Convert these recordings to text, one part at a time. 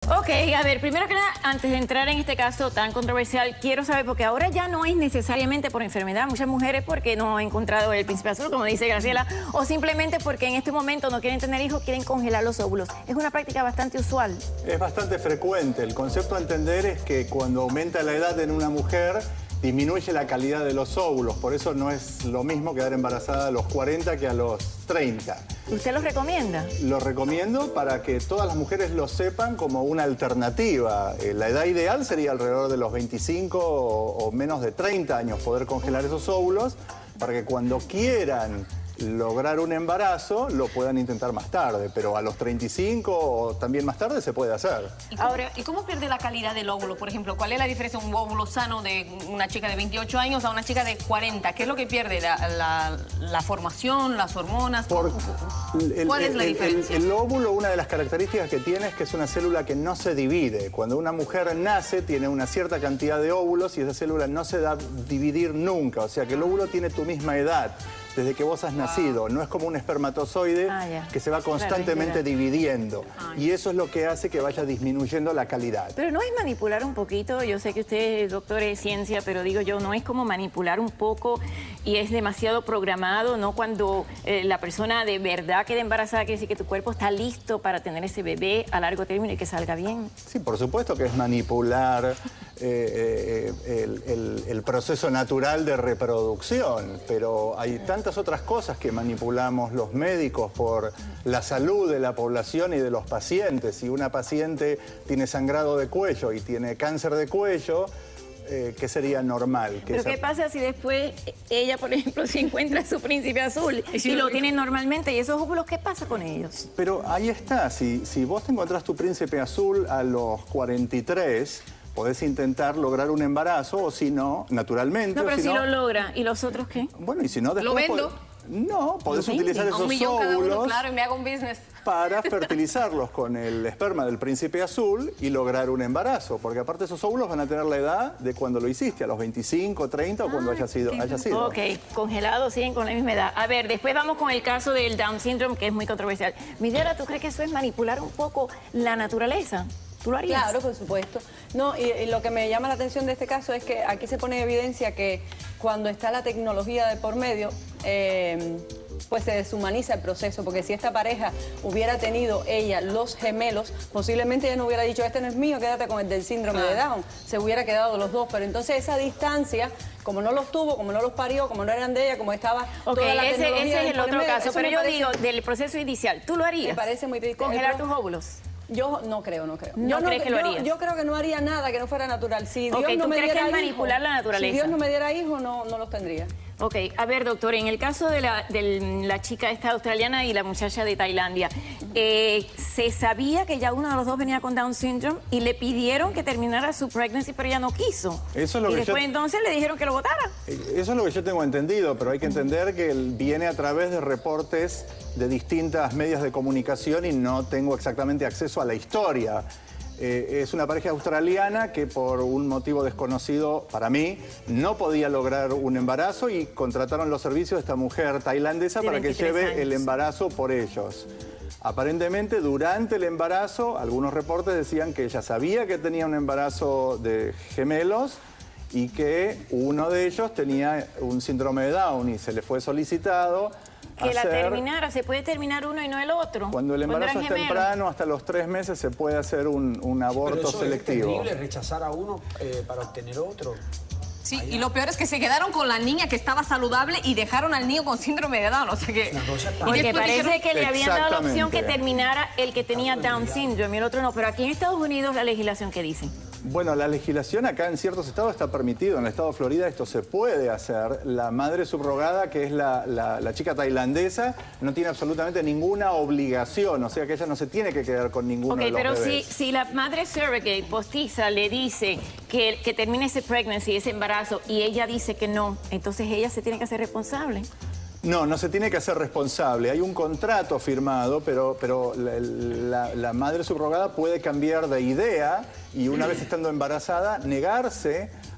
Ok, a ver, primero que nada, antes de entrar en este caso tan controversial, quiero saber, porque ahora ya no es necesariamente por enfermedad, muchas mujeres porque no han encontrado el príncipe azul, como dice Graciela, o simplemente porque en este momento no quieren tener hijos, quieren congelar los óvulos. Es una práctica bastante usual. Es bastante frecuente. El concepto a entender es que cuando aumenta la edad en una mujer, disminuye la calidad de los óvulos. Por eso no es lo mismo quedar embarazada a los 40 que a los 30. ¿Usted los recomienda? Lo recomiendo para que todas las mujeres lo sepan como una alternativa. La edad ideal sería alrededor de los 25 o menos de 30 años poder congelar esos óvulos para que cuando quieran lograr un embarazo lo puedan intentar más tarde, pero a los 35 o también más tarde se puede hacer. ¿Y cómo pierde la calidad del óvulo? Por ejemplo, ¿cuál es la diferencia de un óvulo sano de una chica de 28 años a una chica de 40? ¿Qué es lo que pierde? ¿La formación, las hormonas? ¿Cuál es la diferencia? El óvulo, una de las características que tiene es que es una célula que no se divide. Cuando una mujer nace, tiene una cierta cantidad de óvulos y esa célula no se da a dividir nunca. O sea que el óvulo tiene tu misma edad desde que vos has nacido. No es como un espermatozoide que se va constantemente dividiendo. Y eso es lo que hace que vaya disminuyendo la calidad. Pero no es manipular un poquito. Yo sé que usted, doctor, es ciencia, pero digo yo, no es como manipular un poco y es demasiado programado, ¿no? Cuando la persona de verdad queda embarazada, quiere decir que tu cuerpo está listo para tener ese bebé a largo término y que salga bien. Sí, por supuesto que es manipular el proceso natural de reproducción, pero hay tantas otras cosas que manipulamos los médicos por la salud de la población y de los pacientes. Si una paciente tiene sangrado de cuello y tiene cáncer de cuello, ¿qué sería normal? ¿Pero qué pasa si después ella, por ejemplo, si encuentra su príncipe azul y lo tiene normalmente? ¿Y esos óvulos qué pasa con ellos? Pero ahí está, si vos te encontrás tu príncipe azul a los 43... podés intentar lograr un embarazo o si no, naturalmente. No, pero si lo logra, ¿y los otros qué? Bueno, y si no, después... ¿Lo vendo? No, podés utilizar esos óvulos claro, y me hago un business. Para fertilizarlos con el esperma del príncipe azul y lograr un embarazo. Porque aparte esos óvulos van a tener la edad de cuando lo hiciste, a los 25, 30 o cuando haya sido. Ok, congelados, siguen con la misma edad. A ver, después vamos con el caso del Down Syndrome, que es muy controversial. Midera, ¿tú crees que eso es manipular un poco la naturaleza? ¿Tú lo harías? Claro, por supuesto. No, y lo que me llama la atención de este caso es que aquí se pone en evidencia que cuando está la tecnología de por medio, pues se deshumaniza el proceso, porque si esta pareja hubiera tenido ella los gemelos, posiblemente ella no hubiera dicho, este no es mío, quédate con el del síndrome de Down. Se hubiera quedado los dos, pero entonces esa distancia, como no los tuvo, como no los parió, como no eran de ella, como estaba toda la tecnología ese es el otro caso, pero yo digo, del proceso inicial, ¿tú lo harías? Me parece muy triste. ¿Congelar tus óvulos? Yo no creo. ¿No crees que lo harías? Yo creo que no haría nada que no fuera natural. Si Dios no ¿tú me crees diera que es hijo, manipular la naturaleza? Si Dios no me diera hijos, no los tendría. Ok, a ver, doctor, en el caso de la chica esta australiana y la muchacha de Tailandia, se sabía que ya uno de los dos venía con Down Syndrome y le pidieron que terminara su pregnancy, pero ella no quiso. Eso es lo y que después entonces le dijeron que lo votara. Eso es lo que yo tengo entendido, pero hay que entender que viene a través de reportes de distintas medios de comunicación y no tengo exactamente acceso a la historia. Es una pareja australiana que por un motivo desconocido para mí no podía lograr un embarazo y contrataron los servicios de esta mujer tailandesa para que lleve el embarazo por ellos. Aparentemente durante el embarazo algunos reportes decían que ella sabía que tenía un embarazo de gemelos y que uno de ellos tenía un síndrome de Down y se le fue solicitado que la terminara, se puede terminar uno y no el otro. Cuando el embarazo es temprano, hasta los 3 meses, se puede hacer un aborto selectivo. ¿Es terrible rechazar a uno para obtener otro? Sí, y lo peor es que se quedaron con la niña que estaba saludable y dejaron al niño con síndrome de Down, o sea que... Porque parece que le habían dado la opción que terminara el que tenía Down Syndrome y el otro no, pero aquí en Estados Unidos la legislación, ¿qué dice? Bueno, la legislación acá en ciertos estados está permitido. En el estado de Florida esto se puede hacer. La madre subrogada, que es la chica tailandesa, no tiene absolutamente ninguna obligación. O sea que ella no se tiene que quedar con ninguno de los bebés. Pero si la madre surrogate, postiza, le dice que termine ese pregnancy, ese embarazo, y ella dice que no, entonces ella se tiene que hacer responsable. No, no se tiene que hacer responsable. Hay un contrato firmado, pero la madre subrogada puede cambiar de idea y una vez estando embarazada negarse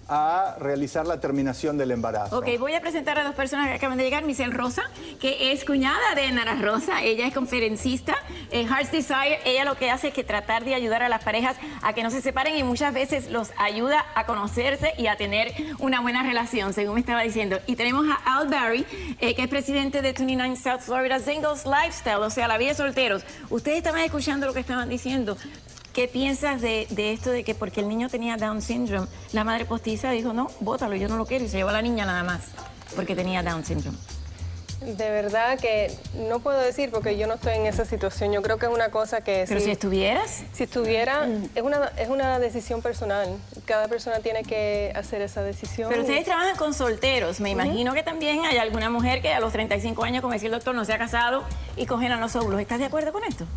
a realizar la terminación del embarazo. Ok, voy a presentar a dos personas que acaban de llegar. Michelle Rosa, que es cuñada de Nara Rosa. Ella es conferencista en Heart's Desire. Ella lo que hace es que tratar de ayudar a las parejas a que no se separen y muchas veces los ayuda a conocerse y a tener una buena relación, según me estaba diciendo. Y tenemos a Al Barry, que es presidente de 29 South Florida Singles Lifestyle, o sea, la vida de solteros. Ustedes estaban escuchando lo que estaban diciendo. ¿Qué piensas de esto de que porque el niño tenía Down syndrome, la madre postiza dijo, no, bótalo, yo no lo quiero, y se llevó a la niña nada más porque tenía Down syndrome? De verdad que no puedo decir porque yo no estoy en esa situación. Yo creo que es una cosa que... Pero si estuvieras... Si estuviera, es una decisión personal. Cada persona tiene que hacer esa decisión. Pero ustedes trabajan con solteros. Me imagino que también hay alguna mujer que a los 35 años, como decía el doctor, no se ha casado y congelan los óvulos. ¿Estás de acuerdo con esto?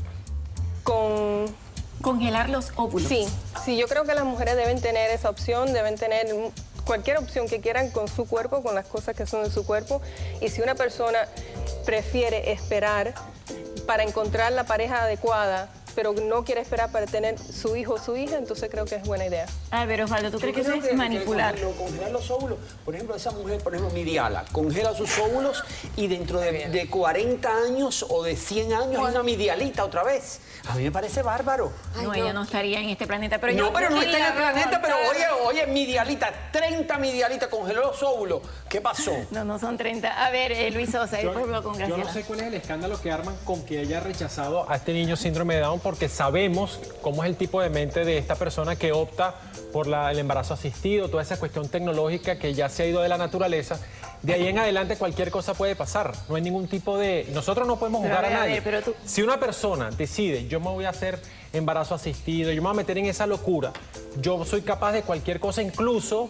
Congelar los óvulos. Sí, yo creo que las mujeres deben tener esa opción, deben tener cualquier opción que quieran con su cuerpo, con las cosas que son de su cuerpo. Y si una persona prefiere esperar para encontrar la pareja adecuada, pero no quiere esperar para tener su hijo o su hija, entonces creo que es buena idea. A ver, Osvaldo, ¿tú crees que eso es manipular? Congelar los óvulos, por ejemplo, esa mujer, por ejemplo, Midiala, congela sus óvulos y dentro de 40 años o de 100 años hay una Midialita otra vez. A mí me parece bárbaro. No, ella no estaría en este planeta. Pero no, pero no está en el planeta, pero oye, Midialita, 30 Midialitas congeló los óvulos. ¿Qué pasó? No son 30. A ver, Luis Sosa, el pueblo con Graciela. Yo no sé cuál es el escándalo que arman con que ella haya rechazado a este niño síndrome de Down, porque sabemos cómo es el tipo de mente de esta persona que opta por el embarazo asistido, toda esa cuestión tecnológica que ya se ha ido de la naturaleza. De ahí en adelante cualquier cosa puede pasar. No hay ningún tipo de... Nosotros no podemos juzgar a nadie. Si una persona decide, yo me voy a hacer embarazo asistido, yo me voy a meter en esa locura, yo soy capaz de cualquier cosa, incluso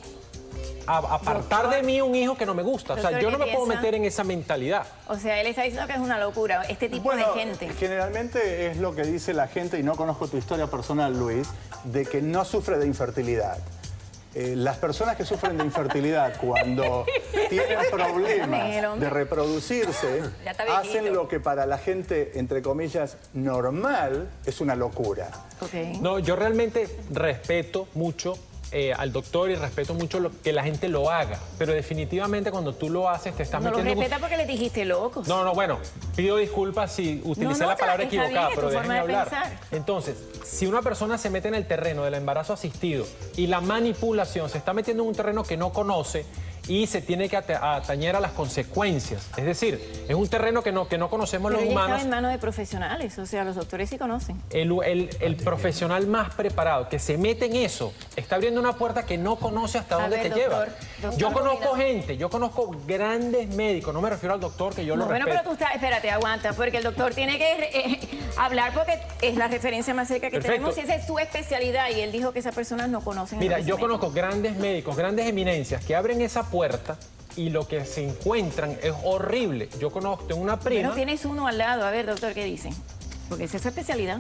apartar de mí un hijo que no me gusta. O sea, yo no me puedo meter en esa mentalidad. O sea, él está diciendo que es una locura, este tipo de gente. Generalmente es lo que dice la gente, y no conozco tu historia personal, Luis, de que no sufre de infertilidad. Las personas que sufren de infertilidad cuando tienen problemas de reproducirse hacen lo que para la gente, entre comillas, normal, es una locura. No, yo realmente respeto mucho al doctor y respeto mucho que la gente lo haga, pero definitivamente cuando tú lo haces te estás metiendo... No lo respeta porque le dijiste locos. No, bueno, pido disculpas si utilicé la palabra equivocada, pero déjenme hablar. Entonces, si una persona se mete en el terreno del embarazo asistido y la manipulación, se está metiendo en un terreno que no conoce y se tiene que atañer a las consecuencias. Es decir, es un terreno que no conocemos los humanos. Pero está en manos de profesionales, o sea, los doctores sí conocen. El profesional más preparado que se mete en eso está abriendo una puerta que no conoce hasta dónde te lleva. Yo conozco gente, yo conozco grandes médicos, no me refiero al doctor, que yo lo respeto. Bueno, pero tú estás, espérate, aguanta, porque el doctor tiene que hablar porque es la referencia más cerca que tenemos y esa es su especialidad y él dijo que esas personas no conocen. Mira, yo conozco grandes médicos, grandes eminencias que abren esa puerta y lo que se encuentran es horrible. Yo conozco, tengo una prima... Pero tienes uno al lado, a ver, doctor, ¿qué dicen? Porque esa es su especialidad.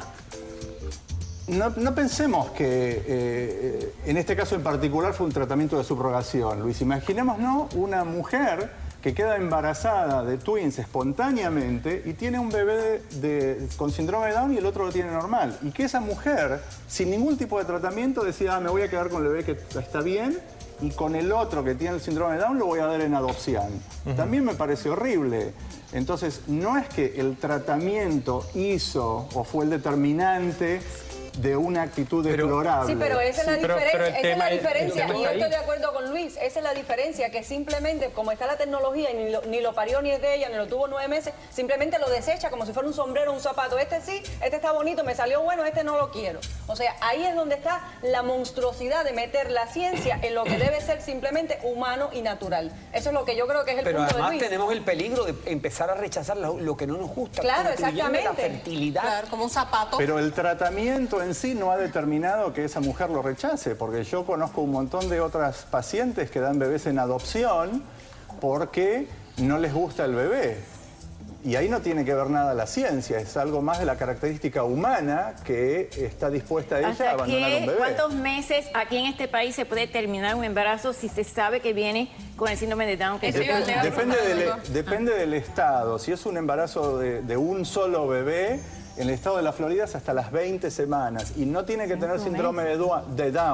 No pensemos que en este caso en particular fue un tratamiento de subrogación, Luis. Imaginémonos una mujer que queda embarazada de twins espontáneamente y tiene un bebé con síndrome de Down y el otro lo tiene normal. Y que esa mujer, sin ningún tipo de tratamiento, decida, me voy a quedar con el bebé que está bien y con el otro que tiene el síndrome de Down lo voy a dar en adopción. También me parece horrible. Entonces, no es que el tratamiento hizo o fue el determinante de una actitud deplorable. Sí, pero esa es la diferencia. Y yo estoy de acuerdo con Luis. Esa es la diferencia, que simplemente, como está la tecnología y ni lo parió ni es de ella, ni lo tuvo 9 meses, simplemente lo desecha como si fuera un sombrero, un zapato. Este sí, este está bonito, me salió bueno, este no lo quiero. O sea, ahí es donde está la monstruosidad de meter la ciencia en lo que debe ser simplemente humano y natural. Eso es lo que yo creo que es el punto de Luis. Pero además tenemos el peligro de empezar a rechazar lo que no nos gusta. Claro, exactamente. La fertilidad. Claro, como un zapato. Pero el tratamiento en sí no ha determinado que esa mujer lo rechace, porque yo conozco un montón de otras pacientes que dan bebés en adopción porque no les gusta el bebé. Y ahí no tiene que ver nada la ciencia, es algo más de la característica humana que está dispuesta ella a abandonar un bebé. ¿Cuántos meses aquí en este país se puede terminar un embarazo si se sabe que viene con el síndrome de Down? Depende del estado. Si es un embarazo de un solo bebé, en el estado de la Florida es hasta las 20 semanas y no tiene que tener síndrome de Down.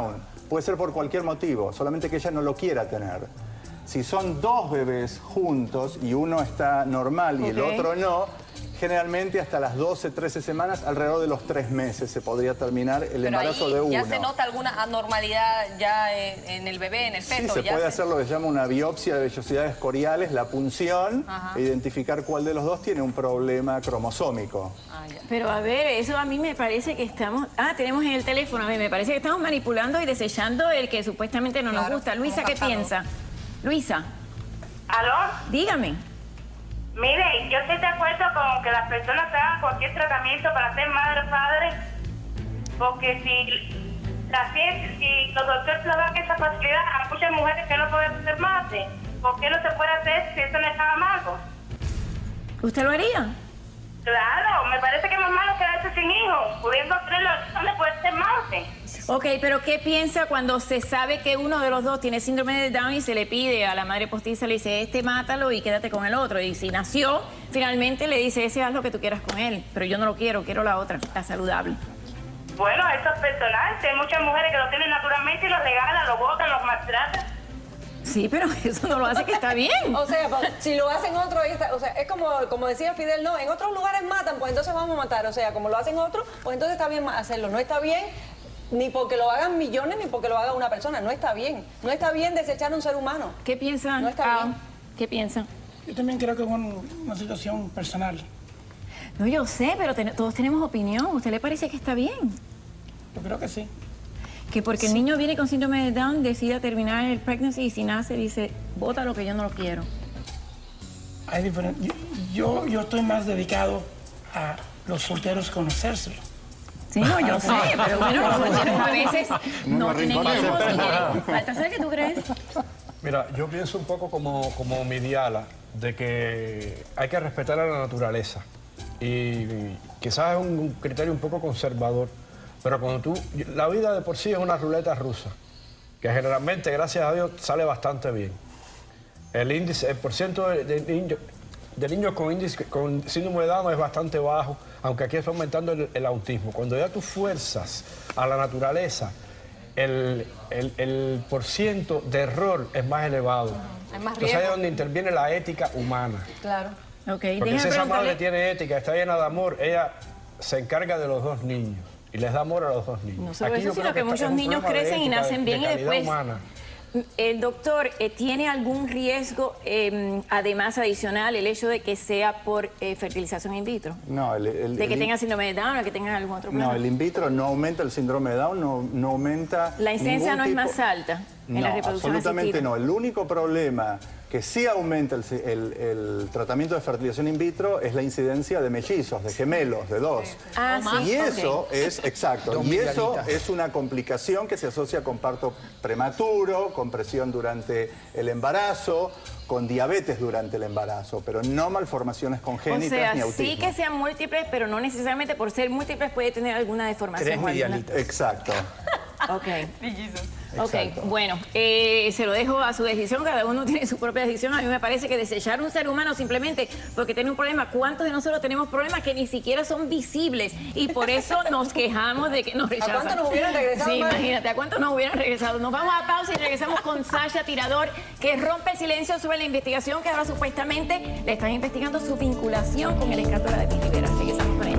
puede ser por cualquier motivo, solamente que ella no lo quiera tener. Si son 2 bebés juntos y uno está normal y el otro no, generalmente hasta las 12, 13 semanas, alrededor de los 3 meses se podría terminar el embarazo de uno. ¿Ya se nota alguna anormalidad ya en el bebé, en el feto? Sí, se puede hacer lo que se llama una biopsia de vellosidades coriales, la punción, e identificar cuál de los dos tiene un problema cromosómico. Pero a ver, eso a mí me parece que estamos... tenemos en el teléfono, a mí me parece que estamos manipulando y desechando el que supuestamente no nos gusta. Luisa, ¿qué piensa? Luisa. ¿Aló? Dígame. Mire, yo estoy de acuerdo con que las personas hagan cualquier tratamiento para ser madre o padre, porque si los doctores le dan esa facilidad a muchas mujeres que no pueden ser madres, ¿por qué no se puede hacer si eso no es nada malo? ¿Usted lo haría? Claro, me parece que es más malo quedarse sin hijos, pudiendo tenerlo, ¿dónde puede ser madre? Ok, pero ¿qué piensa cuando se sabe que uno de los dos tiene síndrome de Down y se le pide a la madre postiza, le dice, mátalo y quédate con el otro? Y si nació, finalmente le dice, haz lo que tú quieras con él, pero yo no lo quiero la otra, está saludable. Bueno, eso es personal, hay muchas mujeres que lo tienen naturalmente y los regalan, los botan, los maltratan. Sí, pero eso no lo hace que está bien. O sea, si lo hacen otros, o sea, es como decía Fidel, no, en otros lugares matan, pues entonces vamos a matar. O sea, como lo hacen otros, pues entonces está bien hacerlo. No está bien ni porque lo hagan millones, ni porque lo haga una persona. No está bien. No está bien desechar a un ser humano. ¿Qué piensan? No está bien. ¿Qué piensan? Yo también creo que es una situación personal. No, yo sé, pero todos tenemos opinión. ¿A usted le parece que está bien? Yo creo que sí. Que porque el niño viene con síndrome de Down, decida terminar el pregnancy y si nace dice, bota lo que yo no lo quiero. Hay diferentes. Yo estoy más dedicado a los solteros conocérselo. Sí, no, yo sé, pero bueno, los solteros a veces no tienen hijos y quieren. Baltasar, ¿qué tú crees? Mira, yo pienso un poco como Midiala, de que hay que respetar a la naturaleza. Y quizás es un criterio un poco conservador. Pero cuando la vida de por sí es una ruleta rusa, que generalmente, gracias a Dios, sale bastante bien. El porciento de niños con síndrome de Down es bastante bajo, aunque aquí está aumentando el autismo. Cuando ya tú fuerzas a la naturaleza, el porciento de error es más elevado. Hay más Entonces ahí es donde interviene la ética humana. Claro. Okay, porque si esa madre tiene ética, está llena de amor, ella se encarga de los 2 niños. Y les da amor a los 2 niños. No solo eso, sino que muchos niños crecen y nacen bien y después... humana. El doctor, ¿tiene algún riesgo, además adicional, el hecho de que sea por fertilización in vitro? No, de que tenga síndrome de Down o que tenga algún otro problema. No, el in vitro no aumenta el síndrome de Down, no aumenta... La incidencia no es más alta en la reproducción absolutamente asistida. No. El único problema que sí aumenta el tratamiento de fertilización in vitro es la incidencia de mellizos, de gemelos, de 2. Sí, y eso es, exacto, y eso es una complicación que se asocia con parto prematuro, con presión durante el embarazo, con diabetes durante el embarazo, pero no malformaciones congénitas ni autismo. Sí que sean múltiples, pero no necesariamente por ser múltiples puede tener alguna deformación. 3 medialitas. Exacto. Ok. Ok, bueno, se lo dejo a su decisión, cada uno tiene su propia decisión. A mí me parece que desechar un ser humano simplemente porque tiene un problema, ¿cuántos de nosotros tenemos problemas que ni siquiera son visibles? Y por eso nos quejamos de que nos rechazan. ¿A cuántos nos hubieran regresado? Sí, imagínate, ¿a cuántos nos hubieran regresado? Nos vamos a pausa y regresamos con Sasha Tirador, que rompe el silencio sobre la investigación que ahora supuestamente le están investigando su vinculación con el escándalo de Pete Rivera. Regresamos con ella.